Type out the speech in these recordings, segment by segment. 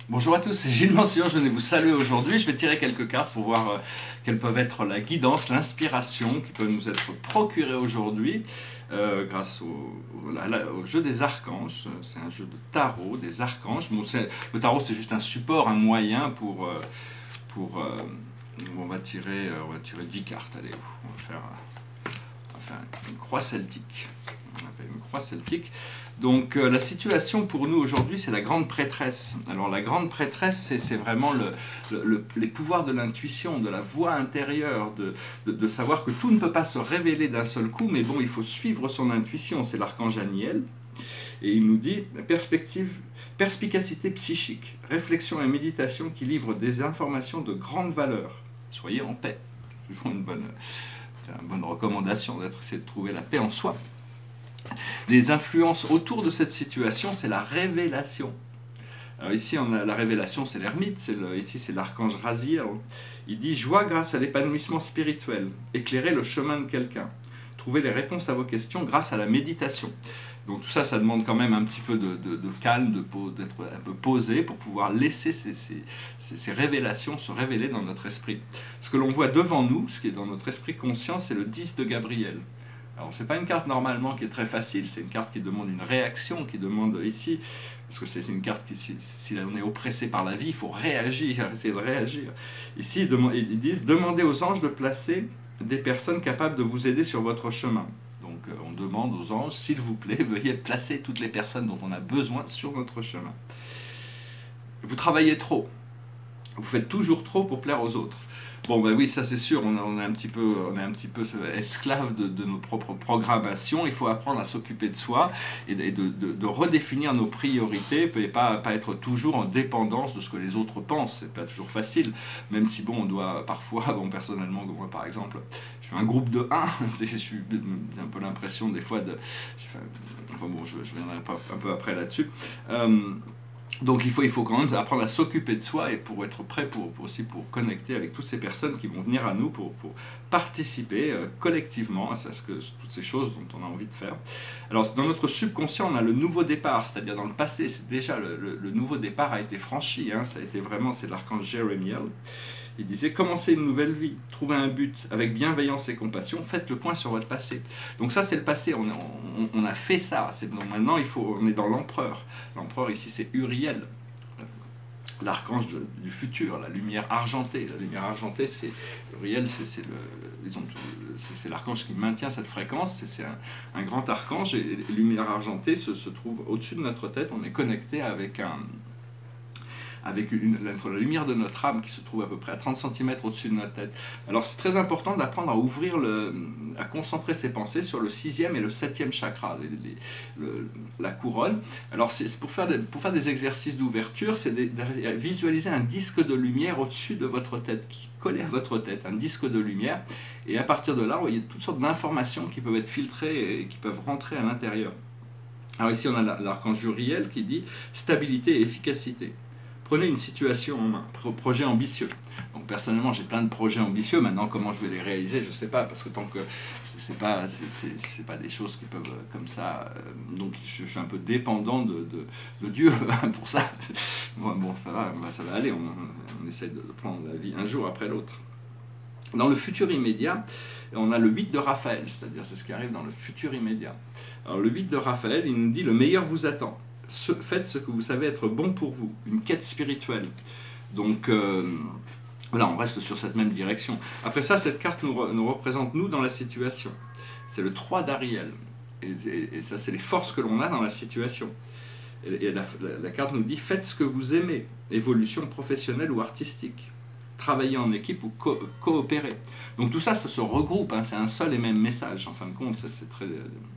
Bonjour à tous, c'est Gilles Mansillon, je venais vous saluer aujourd'hui. Je vais tirer quelques cartes pour voir quelles peuvent être la guidance, l'inspiration qui peut nous être procurée aujourd'hui grâce au jeu des archanges. C'est un jeu de tarot, des archanges. Bon, le tarot, c'est juste un support, un moyen pour on va tirer 10 cartes. Allez, on va faire une croix celtique. On appelle une croix celtique. Donc la situation pour nous aujourd'hui, c'est la grande prêtresse. Alors la grande prêtresse, c'est vraiment les pouvoirs de l'intuition, de la voix intérieure, de savoir que tout ne peut pas se révéler d'un seul coup, mais bon, il faut suivre son intuition. C'est l'archange Aniel, et il nous dit perspicacité psychique, réflexion et méditation qui livrent des informations de grande valeur. Soyez en paix. Toujours une bonne recommandation d'essayer de trouver la paix en soi. Les influences autour de cette situation, c'est la révélation. Alors ici, on a la révélation, c'est l'ermite, ici c'est l'archange Raziel. Il dit « Joie grâce à l'épanouissement spirituel, éclairer le chemin de quelqu'un, trouver les réponses à vos questions grâce à la méditation ». Donc tout ça, ça demande quand même un petit peu de calme, d'être un peu posé pour pouvoir laisser ces révélations se révéler dans notre esprit. Ce que l'on voit devant nous, ce qui est dans notre esprit conscient, c'est le 10 de Gabriel. Alors, ce n'est pas une carte normalement qui est très facile, c'est une carte qui demande une réaction, qui demande ici, parce que c'est une carte qui, si on est oppressé par la vie, il faut réagir, essayer de réagir. Ici, ils disent, demandez aux anges de placer des personnes capables de vous aider sur votre chemin. Donc, on demande aux anges, s'il vous plaît, veuillez placer toutes les personnes dont on a besoin sur notre chemin. Vous travaillez trop, vous faites toujours trop pour plaire aux autres. Bon, ben oui, ça c'est sûr, on est un petit peu esclave de nos propres programmations. Il faut apprendre à s'occuper de soi et de redéfinir nos priorités et pas être toujours en dépendance de ce que les autres pensent. C'est pas toujours facile, même si bon, on doit parfois, bon, personnellement, moi par exemple, je suis un groupe de 1, j'ai un peu l'impression des fois de... Enfin bon, je reviendrai un peu après là-dessus. Donc il faut quand même apprendre à s'occuper de soi et pour être prêt aussi pour connecter avec toutes ces personnes qui vont venir à nous pour participer collectivement à toutes ces choses dont on a envie de faire. Alors dans notre subconscient, on a le nouveau départ, c'est-à-dire dans le passé, c'est déjà le nouveau départ a été franchi, hein, ça a été vraiment, c'est l'archange Jérémiel. Il disait, commencez une nouvelle vie, trouvez un but, avec bienveillance et compassion, faites le point sur votre passé. Donc ça, c'est le passé, on a fait ça. Donc maintenant, on est dans l'empereur. L'empereur, ici, c'est Uriel, l'archange du futur, la lumière argentée. La lumière argentée, c'est Uriel, c'est l'archange qui maintient cette fréquence, c'est un grand archange, et la lumière argentée se trouve au-dessus de notre tête, on est connecté avec la lumière de notre âme qui se trouve à peu près à 30 cm au-dessus de notre tête. Alors c'est très important d'apprendre à ouvrir, à concentrer ses pensées sur le 6e et le 7e chakra, la couronne. Alors pour faire des exercices d'ouverture, c'est de visualiser un disque de lumière au-dessus de votre tête, qui est collé à votre tête, un disque de lumière, et à partir de là, vous voyez toutes sortes d'informations qui peuvent être filtrées et qui peuvent rentrer à l'intérieur. Alors ici on a l'archange Uriel qui dit stabilité et efficacité. Prenez une situation en main, projet ambitieux. Donc personnellement, j'ai plein de projets ambitieux. Maintenant, comment je vais les réaliser, je ne sais pas, parce que tant que c'est pas des choses qui peuvent comme ça. Donc je suis un peu dépendant de Dieu pour ça. Bon, ça va aller. On essaie de prendre la vie un jour après l'autre. Dans le futur immédiat, on a le 8 de Raphaël, c'est-à-dire c'est ce qui arrive dans le futur immédiat. Alors le 8 de Raphaël, il nous dit le meilleur vous attend. Faites ce que vous savez être bon pour vous, une quête spirituelle. Donc voilà, on reste sur cette même direction. Après ça, cette carte nous représente nous dans la situation. C'est le 3 d'Ariel. Et ça, c'est les forces que l'on a dans la situation. Et la carte nous dit, faites ce que vous aimez, évolution professionnelle ou artistique. Travailler en équipe ou coopérer. Donc tout ça, ça se regroupe, hein, c'est un seul et même message, en fin de compte. C'est très...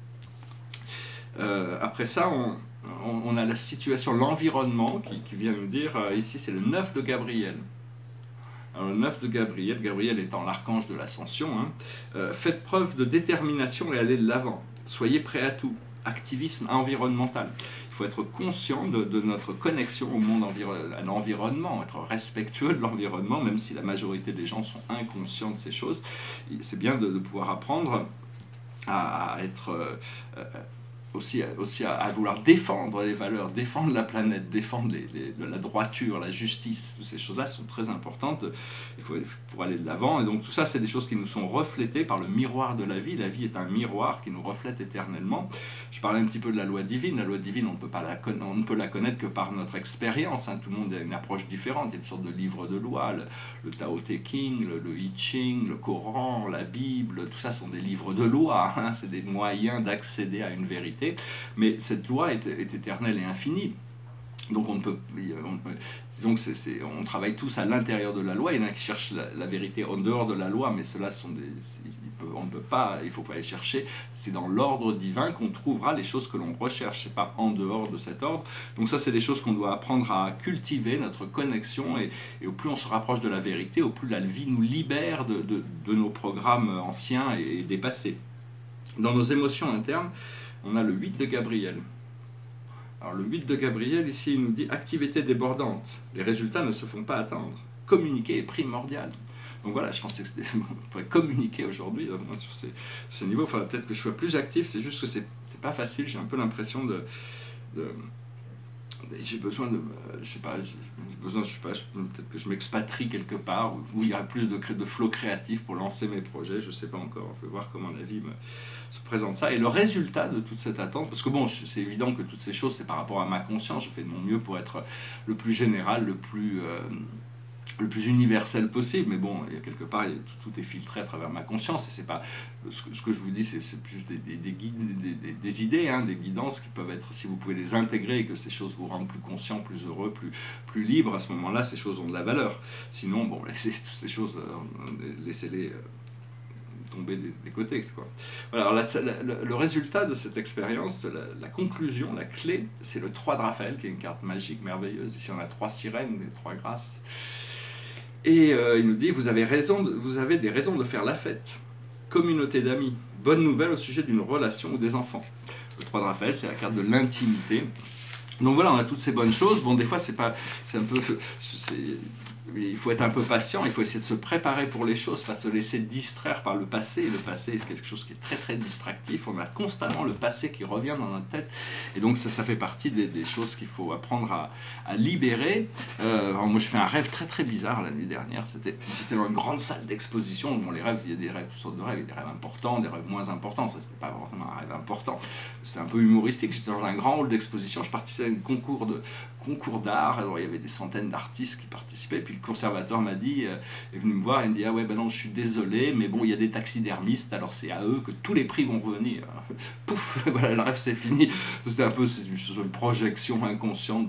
après ça, on a la situation, l'environnement qui vient nous dire, ici c'est le 9 de Gabriel. Alors le 9 de Gabriel, Gabriel étant l'archange de l'ascension, hein, faites preuve de détermination et allez de l'avant. Soyez prêts à tout. Activisme environnemental. Il faut être conscient de notre connexion au monde à l'environnement, être respectueux de l'environnement, même si la majorité des gens sont inconscients de ces choses. C'est bien de pouvoir apprendre à être... aussi à vouloir défendre les valeurs, défendre la planète, défendre la droiture, la justice. Toutes ces choses-là sont très importantes pour aller de l'avant. Et donc tout ça, c'est des choses qui nous sont reflétées par le miroir de la vie. La vie est un miroir qui nous reflète éternellement. Je parlais un petit peu de la loi divine. La loi divine, on ne peut la connaître que par notre expérience. Hein. Tout le monde a une approche différente. Il y a une sorte de livre de loi, le Tao Te Ching, le I Ching, le Coran, la Bible. Tout ça sont des livres de loi. Hein. C'est des moyens d'accéder à une vérité. Mais cette loi est éternelle et infinie. Donc disons que on travaille tous à l'intérieur de la loi. Il y en a qui cherchent la vérité en dehors de la loi, mais ceux-là sont on ne peut pas, il faut pas aller chercher. C'est dans l'ordre divin qu'on trouvera les choses que l'on recherche, c'est pas en dehors de cet ordre. Donc ça, c'est des choses qu'on doit apprendre à cultiver, notre connexion, et au plus on se rapproche de la vérité, au plus la vie nous libère de nos programmes anciens et dépassés. Dans nos émotions internes, on a le 8 de Gabriel. Alors le 8 de Gabriel, ici, il nous dit « activité débordante. Les résultats ne se font pas attendre. Communiquer est primordial. » Donc voilà, je pensais que on pourrait communiquer aujourd'hui sur ce niveau. Il faudrait peut-être que je sois plus actif. C'est juste que c'est pas facile. J'ai un peu l'impression j'ai besoin de, je sais pas, peut-être que je m'expatrie quelque part où il y a plus de flow créatif pour lancer mes projets, je sais pas encore, je vais voir comment la vie se présente ça. Et le résultat de toute cette attente, parce que bon, c'est évident que toutes ces choses, c'est par rapport à ma conscience, je fais de mon mieux pour être le plus général, le plus universel possible, mais bon, il y a quelque part, tout est filtré à travers ma conscience, et c'est pas, ce que je vous dis, c'est juste des guides, des idées, hein, des guidances qui peuvent être, si vous pouvez les intégrer et que ces choses vous rendent plus conscient, plus heureux, plus libre, à ce moment-là, ces choses ont de la valeur. Sinon, bon, laissez toutes ces choses, laissez-les tomber des côtés, quoi. Voilà, alors le résultat de cette expérience, la conclusion, la clé, c'est le 3 de Raphaël, qui est une carte magique, merveilleuse. Ici, on a 3 sirènes, les 3 grâces. Et il nous dit, vous avez des raisons de faire la fête. Communauté d'amis. Bonne nouvelle au sujet d'une relation ou des enfants. Le 3 de Raphaël, c'est la carte de l'intimité. Donc voilà, on a toutes ces bonnes choses. Bon, des fois, il faut être un peu patient, il faut essayer de se préparer pour les choses, pas se laisser distraire par le passé. Le passé, c'est quelque chose qui est très très distractif. On a constamment le passé qui revient dans notre tête. Et donc ça fait partie des choses qu'il faut apprendre à libérer. Alors moi, je fais un rêve très très bizarre l'année dernière. J'étais dans une grande salle d'exposition. Bon, les rêves, il y a des rêves, toutes sortes de rêves. Il y a des rêves importants, des rêves moins importants. Ça, c'était pas vraiment un rêve important. C'était un peu humoristique. J'étais dans un grand hall d'exposition. Je participais à un concours d'art. Alors il y avait des centaines d'artistes qui participaient. Puis le conservateur m'a dit, est venu me voir et me dit, ah ouais, ben non, je suis désolé, mais bon, il y a des taxidermistes, alors c'est à eux que tous les prix vont revenir. Pouf, voilà, le rêve c'est fini. C'était un peu une projection inconsciente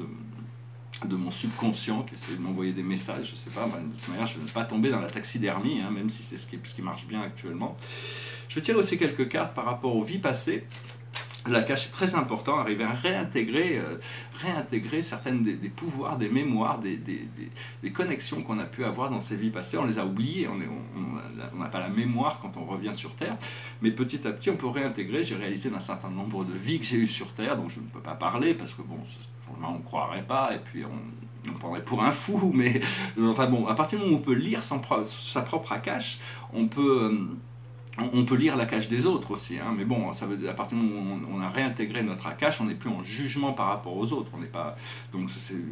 de mon subconscient qui essayait de m'envoyer des messages, je sais pas, de toute manière, je ne vais pas tomber dans la taxidermie, hein, même si c'est ce qui marche bien actuellement. Je vais tirer aussi quelques cartes par rapport aux vies passées. La cache est très important, arriver à réintégrer certaines des pouvoirs, des mémoires, des connexions qu'on a pu avoir dans ces vies passées. On les a oubliées, on n'a pas la mémoire quand on revient sur Terre, mais petit à petit on peut réintégrer. J'ai réalisé un certain nombre de vies que j'ai eues sur Terre, dont je ne peux pas parler, parce que bon, pour le moment on ne croirait pas, et puis on prendrait pour un fou, mais enfin bon, à partir du moment où on peut lire sa propre cache, on peut lire la cache des autres aussi, hein, mais bon, ça veut, à partir du moment où on a réintégré notre cache, on n'est plus en jugement par rapport aux autres. On n'est pas, donc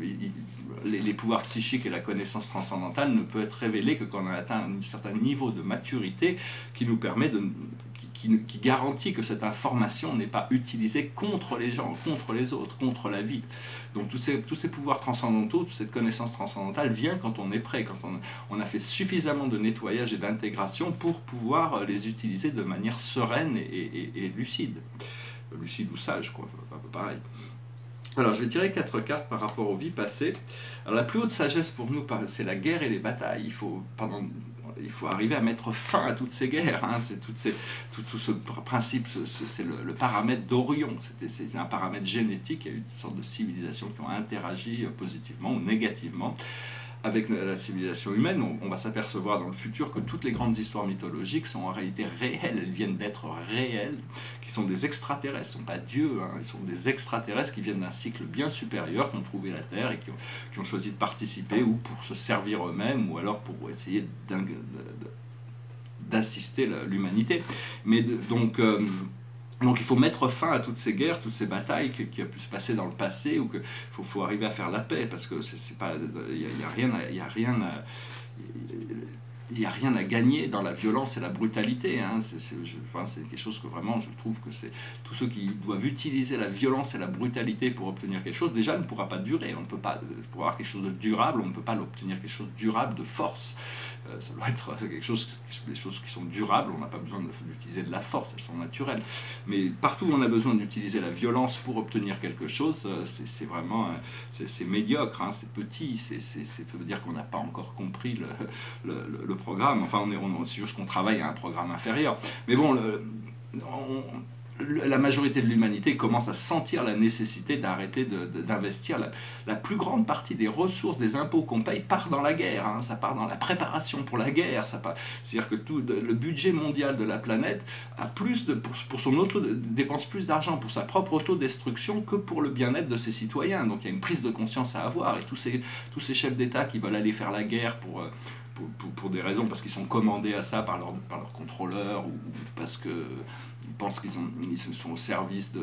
les pouvoirs psychiques et la connaissance transcendantale ne peut être révélée que quand on a atteint un certain niveau de maturité qui nous permet qui garantit que cette information n'est pas utilisée contre les gens, contre les autres, contre la vie. Donc tous ces pouvoirs transcendantaux, toute cette connaissance transcendantale vient quand on est prêt, quand on a fait suffisamment de nettoyage et d'intégration pour pouvoir les utiliser de manière sereine et lucide. Lucide ou sage, quoi, un peu pareil. Alors, je vais tirer 4 cartes par rapport aux vies passées. Alors, la plus haute sagesse pour nous, c'est la guerre et les batailles. Il faut arriver à mettre fin à toutes ces guerres. Hein. Tout ce principe, c'est le paramètre d'Orion. C'est un paramètre génétique. Il y a eu toutes sortes de civilisations qui ont interagi positivement ou négativement avec la civilisation humaine. On va s'apercevoir dans le futur que toutes les grandes histoires mythologiques sont en réalité réelles, elles viennent d'être réelles, qui sont des extraterrestres, ce ne sont pas Dieu, hein, ils sont des extraterrestres qui viennent d'un cycle bien supérieur, qui ont trouvé la Terre et qui ont choisi de participer ou pour se servir eux-mêmes ou alors pour essayer d'assister l'humanité. Mais donc Donc il faut mettre fin à toutes ces guerres, toutes ces batailles qui a pu se passer dans le passé, ou qu'il faut arriver à faire la paix, parce que c'est pas, il y a rien à, il n'y a rien à gagner dans la violence et la brutalité. Hein. C'est quelque chose que vraiment, je trouve que c'est tous ceux qui doivent utiliser la violence et la brutalité pour obtenir quelque chose, déjà ne pourra pas durer. On ne peut pas, pour avoir quelque chose de durable, on ne peut pas l'obtenir quelque chose de durable de force. Ça doit être quelque chose, des choses qui sont durables, on n'a pas besoin d'utiliser de la force, elles sont naturelles. Mais partout où on a besoin d'utiliser la violence pour obtenir quelque chose, c'est vraiment, c'est médiocre, hein, c'est petit, ça veut dire qu'on n'a pas encore compris le programme. Enfin, c'est juste qu'on travaille à un programme inférieur. Mais bon, la majorité de l'humanité commence à sentir la nécessité d'arrêter d'investir. La plus grande partie des ressources, des impôts qu'on paye part dans la guerre, hein, ça part dans la préparation pour la guerre. C'est-à-dire que le budget mondial de la planète a plus dépense plus d'argent pour sa propre autodestruction que pour le bien-être de ses citoyens. Donc il y a une prise de conscience à avoir, et tous ces chefs d'État qui veulent aller faire la guerre pour des raisons, parce qu'ils sont commandés à ça par leur contrôleur, ou parce qu'ils pensent qu'ils sont au service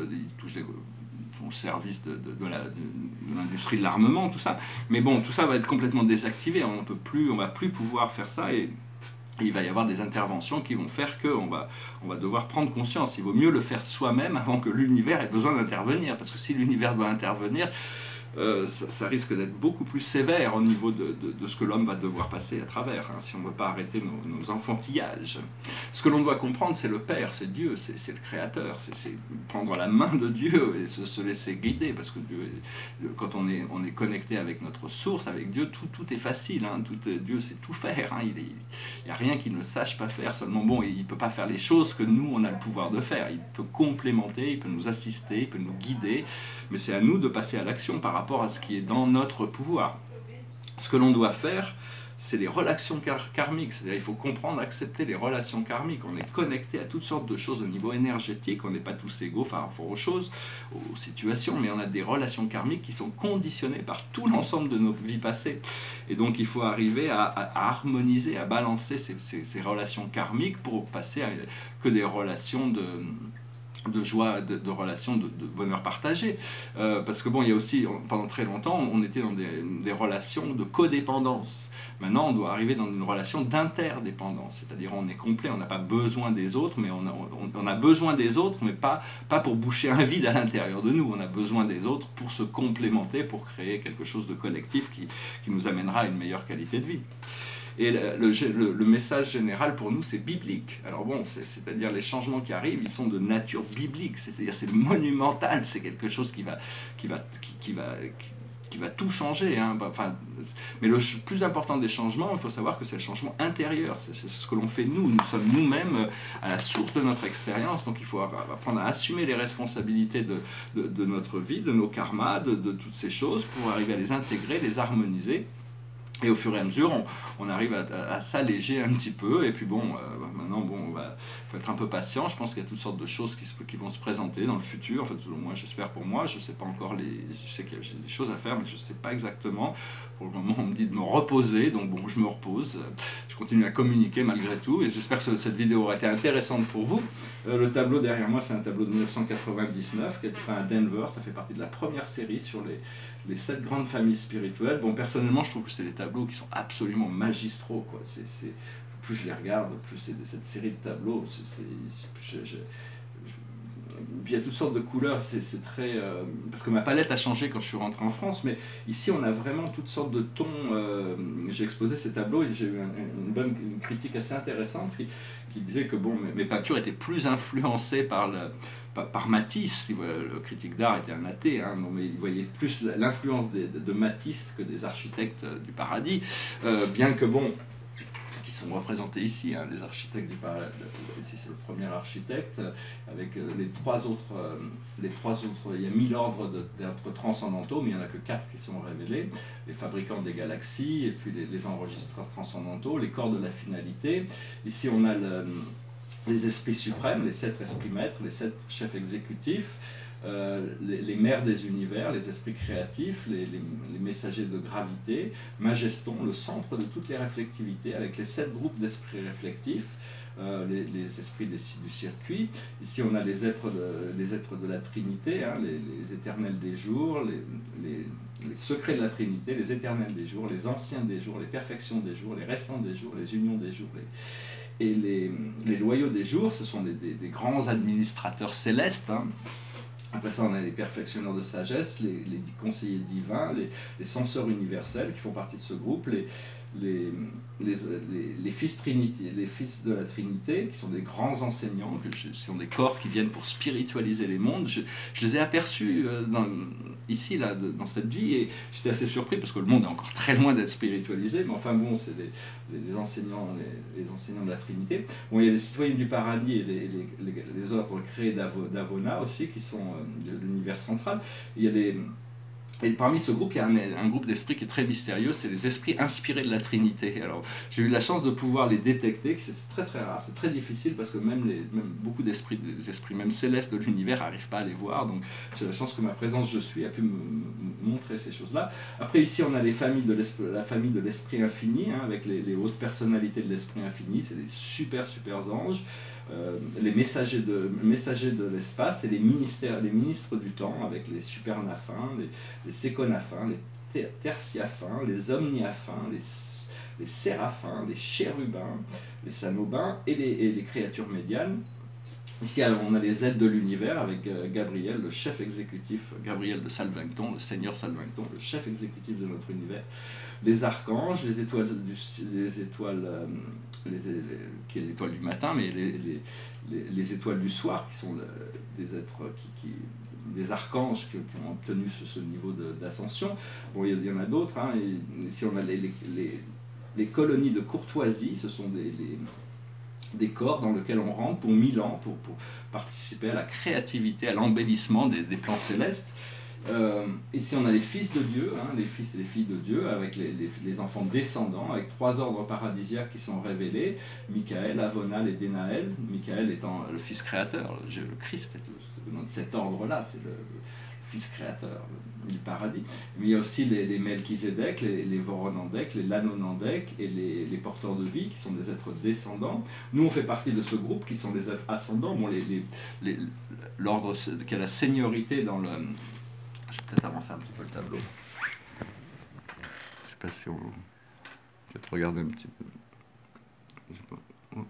au service de l'industrie de l'armement, tout ça. Mais bon, tout ça va être complètement désactivé, on va plus pouvoir faire ça, et il va y avoir des interventions qui vont faire qu'on va devoir prendre conscience. Il vaut mieux le faire soi-même avant que l'univers ait besoin d'intervenir, parce que si l'univers doit intervenir, ça risque d'être beaucoup plus sévère au niveau de ce que l'homme va devoir passer à travers, hein, si on ne veut pas arrêter nos enfantillages. Ce que l'on doit comprendre, c'est le Père, c'est Dieu, c'est le Créateur, c'est prendre la main de Dieu et se laisser guider, parce que quand on est connecté avec notre source, avec Dieu, tout est facile, hein, Dieu sait tout faire, hein, il n'y a rien qu'il ne sache pas faire, seulement bon, il ne peut pas faire les choses que nous on a le pouvoir de faire, il peut complémenter, il peut nous assister, il peut nous guider, mais c'est à nous de passer à l'action par rapport à ce qui est dans notre pouvoir. Ce que l'on doit faire, c'est les relations karmiques, c'est-à-dire il faut comprendre, accepter les relations karmiques. On est connecté à toutes sortes de choses au niveau énergétique, on n'est pas tous égaux par rapport aux choses, aux situations, mais on a des relations karmiques qui sont conditionnées par tout l'ensemble de nos vies passées. Et donc il faut arriver à harmoniser, à balancer ces relations karmiques pour passer à que des relations de joie, de relations, de bonheur partagé. Parce que bon, il y a aussi, pendant très longtemps, on était dans des relations de codépendance. Maintenant, on doit arriver dans une relation d'interdépendance. C'est-à-dire, on est complet, on n'a pas besoin des autres, mais on a besoin des autres, mais pas pour boucher un vide à l'intérieur de nous. On a besoin des autres pour se complémenter, pour créer quelque chose de collectif qui nous amènera à une meilleure qualité de vie. Et le message général pour nous, c'est biblique. Alors bon, c'est-à-dire les changements qui arrivent, ils sont de nature biblique. C'est-à-dire c'est monumental, c'est quelque chose qui va tout changer. Hein. Enfin, mais le plus important des changements, il faut savoir que c'est le changement intérieur. C'est ce que l'on fait nous. Nous sommes nous-mêmes à la source de notre expérience. Donc il faut apprendre à assumer les responsabilités de notre vie, de nos karmas, de toutes ces choses, pour arriver à les intégrer, les harmoniser. Et au fur et à mesure, on arrive à s'alléger un petit peu. Et puis bon, maintenant, bon, faut être un peu patient. Je pense qu'il y a toutes sortes de choses qui vont se présenter dans le futur. En fait, moi, j'espère pour moi. Je sais pas encore je sais que j'ai des choses à faire, mais je sais pas exactement. Pour le moment, on me dit de me reposer. Donc bon, je me repose. Je continue à communiquer malgré tout. Et j'espère que cette vidéo aura été intéressante pour vous. Le tableau derrière moi, c'est un tableau de 1999 qui a été fait à Denver. Ça fait partie de la première série sur les 7 grandes familles spirituelles. Bon, personnellement, je trouve que c'est des tableaux qui sont absolument magistraux, quoi. Plus je les regarde, plus cette série de tableaux, il y a toutes sortes de couleurs, c'est très... parce que ma palette a changé quand je suis rentré en France, mais ici on a vraiment toutes sortes de tons. J'ai exposé ces tableaux et j'ai eu une critique assez intéressante qui disait que bon, mes peintures étaient plus influencées par Matisse. Le critique d'art était un athée, hein, mais il voyait plus l'influence de Matisse que des architectes du paradis, bien que bon, qui sont représentés ici, hein, les architectes du paradis. Ici c'est le premier architecte, avec les trois autres, il y a 1000 ordres d'êtres transcendantaux, mais il n'y en a que 4 qui sont révélés, les fabricants des galaxies, et puis les enregistreurs transcendantaux, les corps de la finalité. Ici on a les esprits suprêmes, les 7 esprits maîtres, les 7 chefs exécutifs, les mères des univers, les esprits créatifs, les messagers de gravité, Majeston, le centre de toutes les réflectivités, avec les 7 groupes d'esprits réflectifs, les esprits du circuit. Ici, on a les êtres de la Trinité, hein, les éternels des jours, les secrets de la Trinité, les éternels des jours, les anciens des jours, les perfections des jours, les récents des jours, les unions des jours, et les loyaux des jours. Ce sont des grands administrateurs célestes, hein. Après ça, on a les perfectionneurs de sagesse, les conseillers divins, les censeurs universels qui font partie de ce groupe, les fils Trinité, les fils de la Trinité, qui sont des grands enseignants, qui sont des corps qui viennent pour spiritualiser les mondes. Je les ai aperçus ici, là, dans cette vie, et j'étais assez surpris parce que le monde est encore très loin d'être spiritualisé, mais enfin bon, c'est les enseignants de la Trinité. Bon, il y a les citoyens du paradis et les ordres créés d'Avona aussi, qui sont de l'univers central. Il y a et parmi ce groupe, il y a un groupe d'esprits qui est très mystérieux, c'est les esprits inspirés de la Trinité. Alors, j'ai eu la chance de pouvoir les détecter, c'est très très rare, c'est très difficile parce que même beaucoup d'esprits, des esprits même célestes de l'univers n'arrivent pas à les voir, donc j'ai la chance que ma présence je suis a pu me montrer ces choses-là. Après ici, on a la famille de l'esprit infini, hein, avec les hautes personnalités de l'esprit infini, c'est des super anges. Les messagers de l'espace et les ministres du temps avec les supernafins, les séconafins, les tertiafins, les omniafins, les séraphins, les chérubins, les sanobins et les créatures médianes. Ici, on a les aides de l'univers avec Gabriel, le chef exécutif, Gabriel de Salvington, le seigneur Salvington, le chef exécutif de notre univers. Les archanges, qui est l'étoile du matin, mais les étoiles du soir, qui sont des êtres des archanges qui ont obtenu ce niveau d'ascension. Bon, il y en a d'autres, hein, ici on a les colonies de courtoisie, ce sont des corps dans lesquels on rentre pour 1000 ans, pour participer à la créativité, à l'embellissement des plans célestes. Ici on a les fils de Dieu, hein, les fils et les filles de Dieu, avec les enfants descendants, avec 3 ordres paradisiaques qui sont révélés, Michael, Avonal et Dénaël. Michael étant le fils créateur, le Christ est de cet ordre-là, c'est le fils créateur du paradis. Mais il y a aussi les Melchizedek, les Voronandek, les Lanonandek et les porteurs de vie, qui sont des êtres descendants. Nous, on fait partie de ce groupe qui sont des êtres ascendants. Bon, l'ordre qui a la seniorité dans le... Je vais peut-être avancer un petit peu le tableau. Je ne sais pas si on... Je vais peut-être regarder un petit peu. Je sais pas.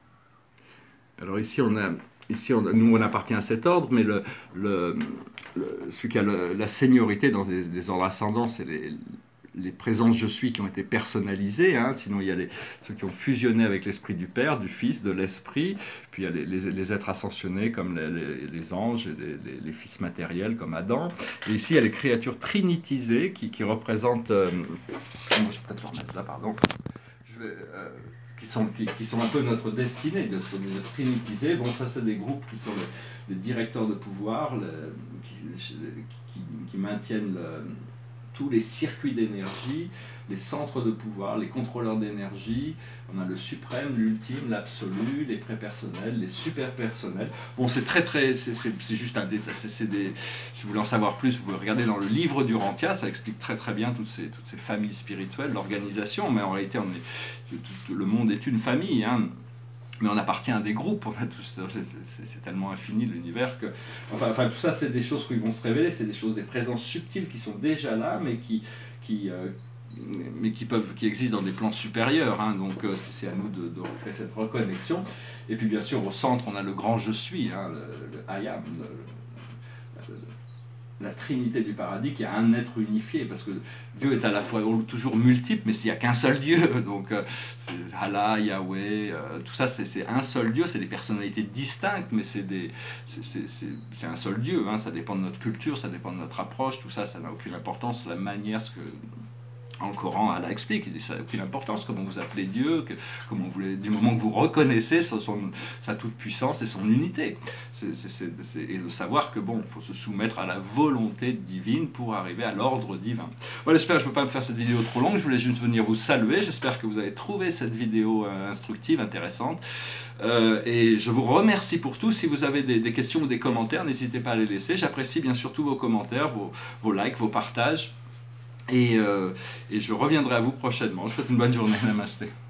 Alors nous on appartient à cet ordre, mais celui qui a la seniorité dans des ordres ascendants, c'est les présences je suis qui ont été personnalisées, hein. Sinon il y a ceux qui ont fusionné avec l'esprit du Père, du Fils, de l'Esprit, puis il y a les êtres ascensionnés comme les anges, les fils matériels comme Adam, et ici il y a les créatures trinitisées qui représentent, je vais peut-être le remettre là, pardon, qui sont un peu notre destinée, d'être trinitisés. Bon, ça c'est des groupes qui sont les directeurs de pouvoir, qui maintiennent tous les circuits d'énergie, les centres de pouvoir, les contrôleurs d'énergie. On a le suprême, l'ultime, l'absolu, les prépersonnels, les superpersonnels. Bon, c'est juste un détail. Si vous voulez en savoir plus, vous pouvez regarder dans le livre d'Urantia, ça explique très bien toutes ces familles spirituelles, l'organisation, mais en réalité, le monde est une famille, hein. Mais on appartient à des groupes, c'est tellement infini l'univers que... Enfin, tout ça, c'est des choses qui vont se révéler, c'est des présences subtiles qui sont déjà là, mais qui existent dans des plans supérieurs, hein. Donc c'est à nous de créer cette reconnexion. Et puis bien sûr, au centre, on a le grand je suis, hein, le I am, la Trinité du paradis, qui a un être unifié, parce que Dieu est à la fois toujours multiple, mais s'il n'y a qu'un seul Dieu, donc c'est Allah, Yahweh, tout ça c'est un seul Dieu, c'est des personnalités distinctes, mais c'est un seul Dieu, hein. Ça dépend de notre culture, ça dépend de notre approche, tout ça, ça n'a aucune importance, la manière, le Coran, Allah explique, il dit ça n'a aucune importance, comment vous appelez Dieu, du moment que vous reconnaissez sa toute-puissance et son unité. Et de savoir que bon, il faut se soumettre à la volonté divine pour arriver à l'ordre divin. Voilà, j'espère que je ne peux pas me faire cette vidéo trop longue, je voulais juste venir vous saluer, j'espère que vous avez trouvé cette vidéo instructive, intéressante. Et je vous remercie pour tout. Si vous avez des questions ou des commentaires, n'hésitez pas à les laisser. J'apprécie bien sûr tous vos commentaires, vos likes, vos partages. Et je reviendrai à vous prochainement. Je vous souhaite une bonne journée. Namasté.